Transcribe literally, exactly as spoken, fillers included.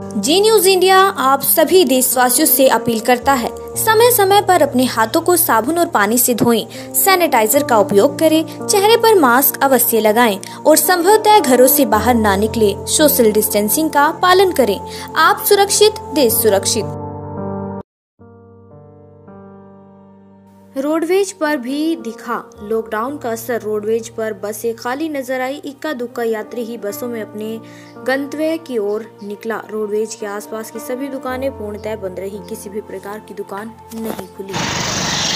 जी news India आप सभी देशवासियों से अपील करता है, समय समय पर अपने हाथों को साबुन और पानी से धोएं, सैनिटाइजर का उपयोग करें, चेहरे पर मास्क अवश्य लगाएं और संभवतः घरों से बाहर ना निकले। सोशल डिस्टेंसिंग का पालन करें। आप सुरक्षित, देश सुरक्षित। रोडवेज पर भी दिखा लॉकडाउन का असर। रोडवेज पर बसें खाली नजर आई। इक्का दुक्का यात्री ही बसों में अपने गंतव्य की ओर निकला। रोडवेज के आसपास की सभी दुकानें पूर्णतः बंद रही। किसी भी प्रकार की दुकान नहीं खुली।